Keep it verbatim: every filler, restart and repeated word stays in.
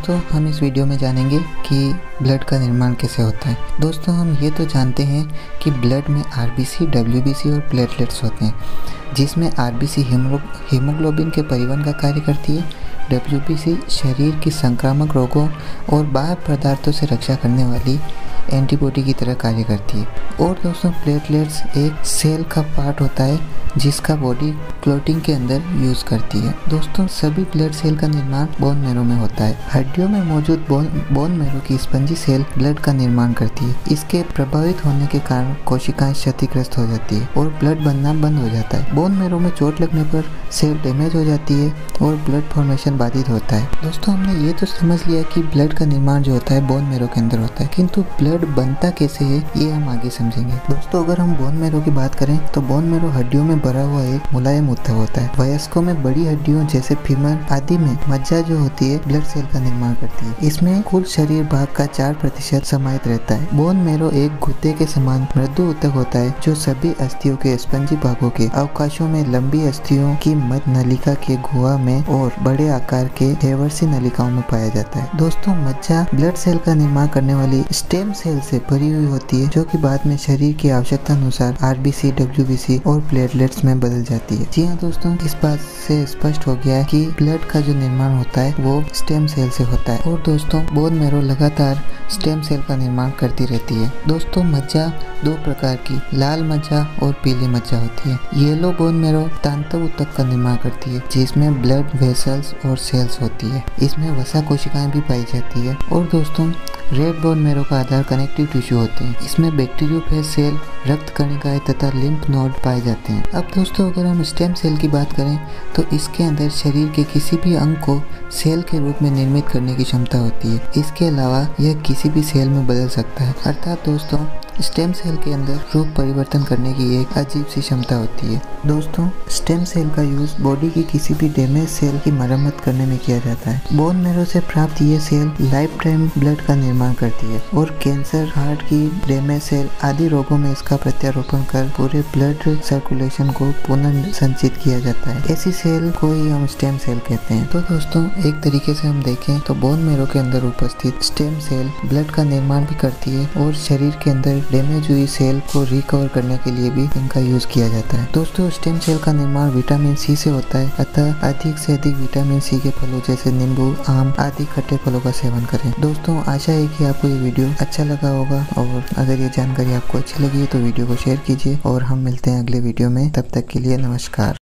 दोस्तों हम इस वीडियो में जानेंगे कि ब्लड का निर्माण कैसे होता है। दोस्तों हम ये तो जानते हैं कि ब्लड में आरबीसी, डब्ल्यूबीसी और प्लेटलेट्स होते हैं, जिसमें आरबीसी हीमोग्लोबिन के परिवहन का कार्य करती है, डब्ल्यूबीसी शरीर की संक्रामक रोगों और बाह्य पदार्थों से रक्षा करने वाली एंटीबॉडी की तरह कार्य करती है। और दोस्तों प्लेटलेट्स एक सेल का पार्ट होता है जिसका बॉडी क्लॉटिंग के अंदर यूज़ करती है। दोस्तों सभी ब्लड सेल का निर्माण बोन मैरो में होता है। हड्डियों में मौजूद बोन बोन मैरो की स्पंजी सेल ब्लड का निर्माण करती है। इसके प्रभावित होने के कारण कोशिकाएं क्षतिग्रस्त हो जाती है और ब्लड बनना बंद हो जाता है। बोन मैरो में चोट लगने पर सेल डैमेज हो जाती है और ब्लड फॉर्मेशन बाधित होता है। दोस्तों हमने ये तो समझ लिया कि ब्लड का निर्माण जो होता है बोन मैरो के अंदर होता है, किंतु ब्लड बनता कैसे है ये हम आगे समझेंगे। दोस्तों अगर हम बोन मैरो की बात करें तो बोन मैरो हड्डियों में भरा हुआ एक मुलायम ऊतक होता है। वयस्कों में बड़ी हड्डियों जैसे फीमर आदि में मज्जा जो होती है ब्लड सेल का निर्माण करती है। इसमें कुल शरीर भाग का चार प्रतिशत समाहित रहता है। बोन मैरो एक गुद्दे के समान मृदु ऊतक होता है जो सभी अस्थियों के स्पंजी भागों के अवकाशों में लंबी अस्थियों की मध्य नलिका के गुहा में और बड़े आकार के हेवरसी नलिकाओं में पाया जाता है। दोस्तों मज्जा ब्लड सेल का निर्माण करने वाली स्टेम सेल से भरी हुई होती है जो कि बाद में शरीर की आवश्यकता अनुसार आरबीसी, डब्ल्यूबीसी और प्लेटलेट्स में बदल जाती है। जी हाँ दोस्तों, इस बात से स्पष्ट हो गया है कि ब्लड का जो निर्माण होता है वो स्टेम सेल से होता है। और दोस्तों बोन मैरो लगातार स्टेम सेल का निर्माण करती रहती है। दोस्तों मज्जा दो प्रकार की लाल मज्जा और पीली मज्जा होती है। येलो बोन मैरो तांतव ऊतक का निर्माण करती है जिसमें ब्लड वेसल्स और सेल्स होती है। इसमें वसा कोशिकाएं भी पाई जाती है। और दोस्तों रेड बोन मैरो का आधार कनेक्टिव टिश्यू होते हैं। इसमें बैक्टीरियोफेज सेल, रक्त कणिकाएं तथा लिम्फ नोड पाए जाते हैं। अब दोस्तों अगर हम स्टेम सेल की बात करें तो इसके अंदर शरीर के किसी भी अंग को सेल के रूप में निर्मित करने की क्षमता होती है। इसके अलावा यह किसी भी सेल में बदल सकता है। अर्थात दोस्तों स्टेम सेल के अंदर रूप परिवर्तन करने की एक अजीब सी क्षमता होती है। दोस्तों स्टेम सेल का यूज बॉडी की किसी भी डैमेज सेल की मरम्मत करने में किया जाता है। बोन मैरो से प्राप्त ये सेल लाइफ टाइम ब्लड का निर्माण करती है और कैंसर, हार्ट की डैमेज सेल आदि रोगों में इसका प्रत्यारोपण कर पूरे ब्लड सर्कुलेशन को पुनर्संचित किया जाता है। ऐसी सेल को ही हम स्टेम सेल कहते हैं। तो दोस्तों एक तरीके से हम देखें तो बोन मैरो के अंदर उपस्थित स्टेम सेल ब्लड का निर्माण भी करती है और शरीर के अंदर डैमेज हुई सेल को रिकवर करने के लिए भी इनका यूज किया जाता है। दोस्तों स्टेम सेल का निर्माण विटामिन सी से होता है, अतः अधिक से अधिक विटामिन सी के फलों जैसे नींबू, आम आदि खट्टे फलों का सेवन करें। दोस्तों आशा है कि आपको ये वीडियो अच्छा लगा होगा और अगर ये जानकारी आपको अच्छी लगी तो वीडियो को शेयर कीजिए और हम मिलते हैं अगले वीडियो में। तब तक के लिए नमस्कार।